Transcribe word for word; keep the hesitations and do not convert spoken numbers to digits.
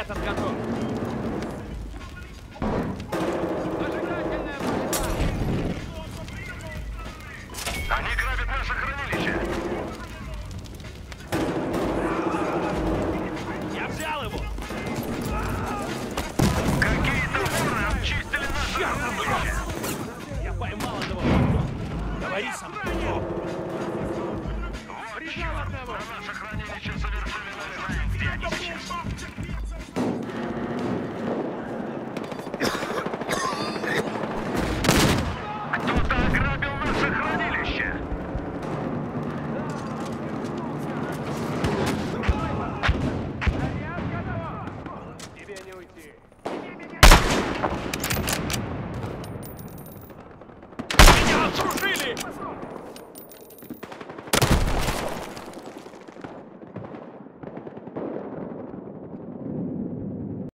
Метод готов. Они грабят наше хранилище. Я взял его. Какие-то воры обчистили наше хранилище. Я поймал одного. Говори со мной. Вот черт, на наше хранилище совершили налет. Где они сейчас? Кто-то ограбил наше хранилище. Тебе не уйти. Меня окружили!